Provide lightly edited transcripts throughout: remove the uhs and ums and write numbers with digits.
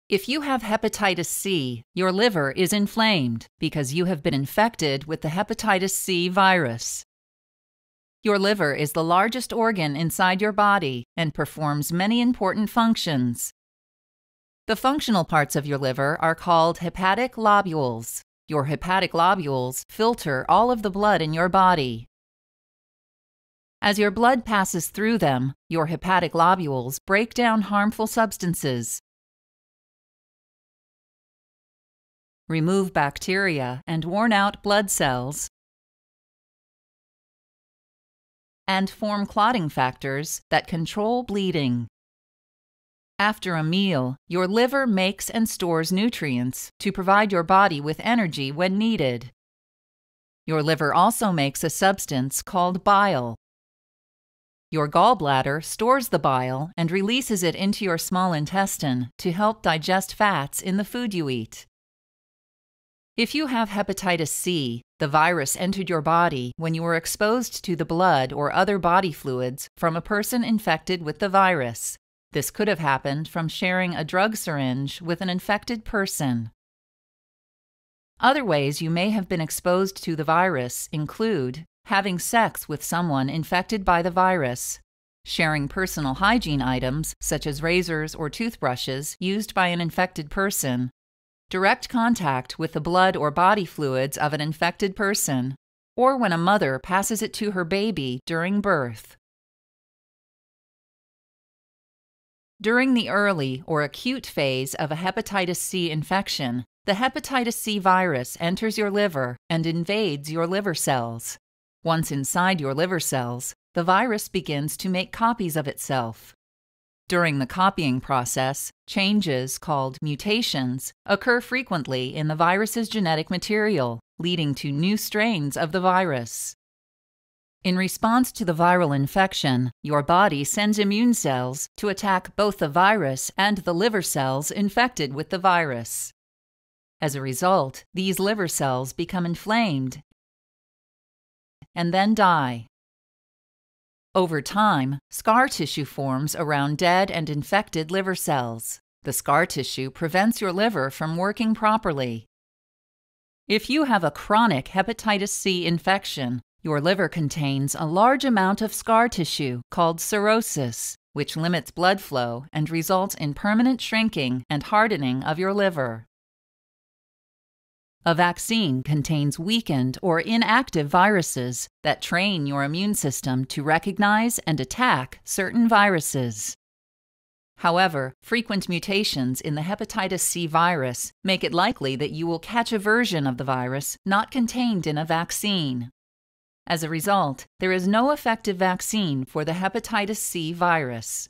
If you have hepatitis C, your liver is inflamed because you have been infected with the hepatitis C virus. Your liver is the largest organ inside your body and performs many important functions. The functional parts of your liver are called hepatic lobules. Your hepatic lobules filter all of the blood in your body. As your blood passes through them, your hepatic lobules break down harmful substances, remove bacteria and worn-out blood cells, and form clotting factors that control bleeding. After a meal, your liver makes and stores nutrients to provide your body with energy when needed. Your liver also makes a substance called bile. Your gallbladder stores the bile and releases it into your small intestine to help digest fats in the food you eat. If you have hepatitis C, the virus entered your body when you were exposed to the blood or other body fluids from a person infected with the virus. This could have happened from sharing a drug syringe with an infected person. Other ways you may have been exposed to the virus include having sex with someone infected by the virus, sharing personal hygiene items such as razors or toothbrushes used by an infected person, direct contact with the blood or body fluids of an infected person, or when a mother passes it to her baby during birth. During the early or acute phase of a hepatitis C infection, the hepatitis C virus enters your liver and invades your liver cells. Once inside your liver cells, the virus begins to make copies of itself. During the copying process, changes called mutations occur frequently in the virus's genetic material, leading to new strains of the virus. In response to the viral infection, your body sends immune cells to attack both the virus and the liver cells infected with the virus. As a result, these liver cells become inflamed and then die. Over time, scar tissue forms around dead and infected liver cells. The scar tissue prevents your liver from working properly. If you have a chronic hepatitis C infection, your liver contains a large amount of scar tissue called cirrhosis, which limits blood flow and results in permanent shrinking and hardening of your liver. A vaccine contains weakened or inactive viruses that train your immune system to recognize and attack certain viruses. However, frequent mutations in the hepatitis C virus make it likely that you will catch a version of the virus not contained in a vaccine. As a result, there is no effective vaccine for the hepatitis C virus.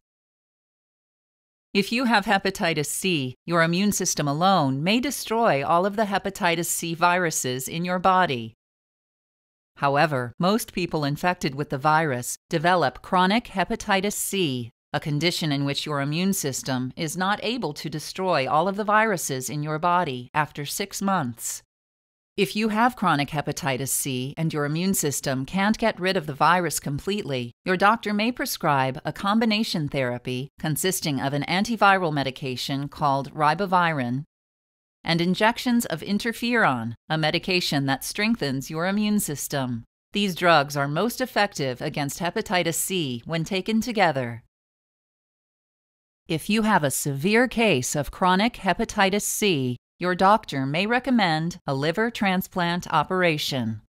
If you have hepatitis C, your immune system alone may destroy all of the hepatitis C viruses in your body. However, most people infected with the virus develop chronic hepatitis C, a condition in which your immune system is not able to destroy all of the viruses in your body after 6 months. If you have chronic hepatitis C and your immune system can't get rid of the virus completely, your doctor may prescribe a combination therapy consisting of an antiviral medication called ribavirin and injections of interferon, a medication that strengthens your immune system. These drugs are most effective against hepatitis C when taken together. If you have a severe case of chronic hepatitis C, your doctor may recommend a liver transplant operation.